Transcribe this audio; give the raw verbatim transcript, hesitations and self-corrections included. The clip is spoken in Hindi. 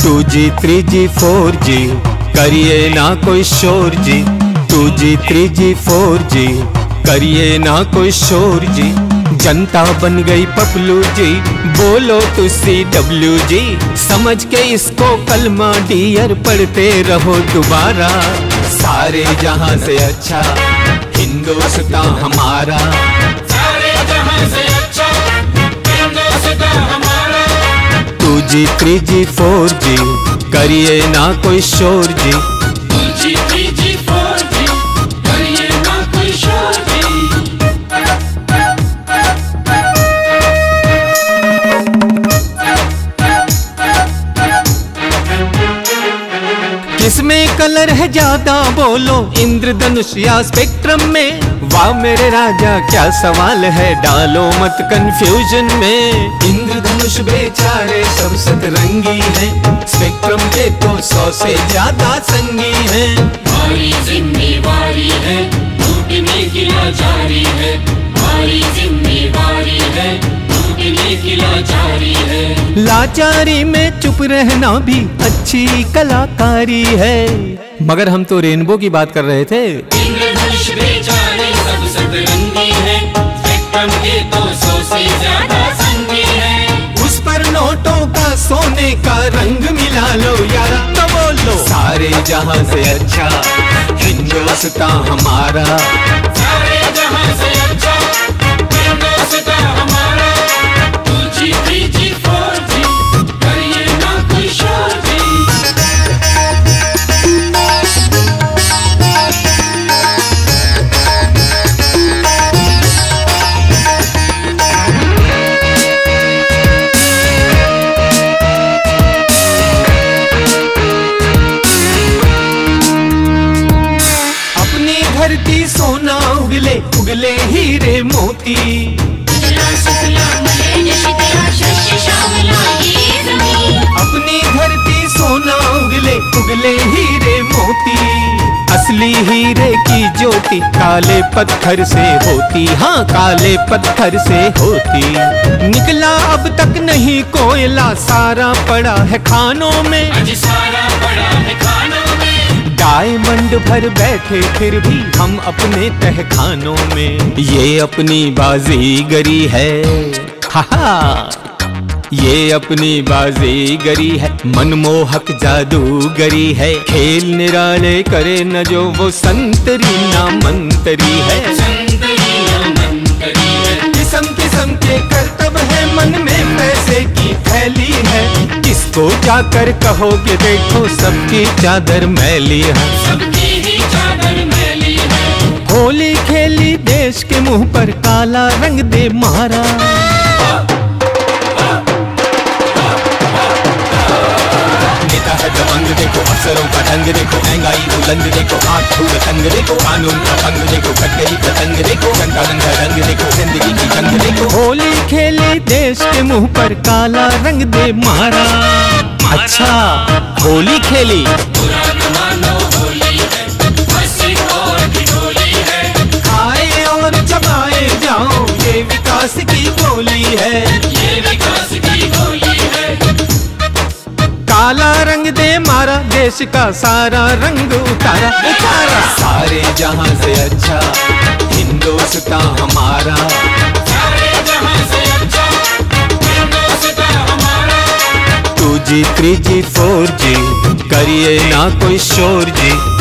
To G three G four G करिए ना कोई शोर जी, two G three G four G करिए ना कोई शोर जी। जनता बन गई पपलू जी, बोलो तो सी डब्ल्यू जी, समझ के इसको कलमा डियर पढ़ते रहो दोबारा। सारे जहां से अच्छा हिंदुस्तान हमारा, सारे जहां से अच्छा हिंदुस्तान हमारा। Two G three G four G करिए ना कोई शोर जी, two G three G four G करिए ना कोई शोर जी। किसमें कलर है ज्यादा बोलो, इंद्रधनुष या स्पेक्ट्रम में? वाह मेरे राजा क्या सवाल है, डालो मत कंफ्यूजन में। इंद्रधनुष बेचारे सब सतरंगी हैं, स्पेक्ट्रम के तो सौ से ज्यादा संगी हैं। भारी जिम्मेवारी है, टूटने की लाचारी है, भारी जिम्मेवारी है, टूटने की लाचारी है। लाचारी में चुप रहना भी अच्छी कलाकारी है। मगर हम तो रेनबो की बात कर रहे थे। इंद्रधनुष बेचारे सब सतरंगी है, स्पेक्ट्रम के तो सौ से ज्यादा संगी है। उस पर नोटों का सोने का रंग मिला लो यारा, तो बोलो सारे जहां से अच्छा हिंदुस्तान हमारा, सारे जहां से अच्छा हिंदुस्तान हमारा। Two G three G four G करिए ना कोई शोर जी। अपनी धरती सोना उगले उगले हीरे मोती, अपनी धरती सोना उगले उगले हीरे मोती। असली हीरे की ज्योति काले पत्थर से होती, हाँ काले पत्थर से होती। निकला अब तक नहीं कोयला, सारा पड़ा है खानों में, आज सारा पड़ा है खानों में। डायमंड भर बैठे फिर भी हम अपने तहखानों में। ये अपनी बाजीगरी है, हा ये अपनी बाजीगरी है, मनमोहक जादूगरी है। खेल निराले करे न जो वो संतरी ना मंतरी है, संतरी ना मंतरी है। किस्म किस्म के करतब है, मन में पैसे की थैली है। किसको जाकर कहोगे देखो सबकी चादर मैली है, सबकी ही चादर मैली है। होली खेली देश के मुंह पर काला रंग दे मारा। नेता है दबंग देखो, अफसरों का ढंग देखो, महंगाई बुलंद देखो, आंख फूल तंग देखो, कानून का भंग देखो, कट गई पतंग देखो, जनता रंगा रंग देखो, जिंदगी की जंग देखो। होली खेली देश के मुंह पर काला रंग दे मारा। अच्छा होली खेली, बुरा न मानो होली है, बस एक और भी होली है। खाए और चबाए जाओ ये विकास की गोली है, ये विकास की होली है। काला रंग दे मारा, देश का सारा रंग उतारा उतारा। सारे जहां से अच्छा हिंदुस्तान हमारा, सारे जहां से अच्छा हिंदुस्तान हमारा। Two G three G four G करिए ना कोई शोर जी,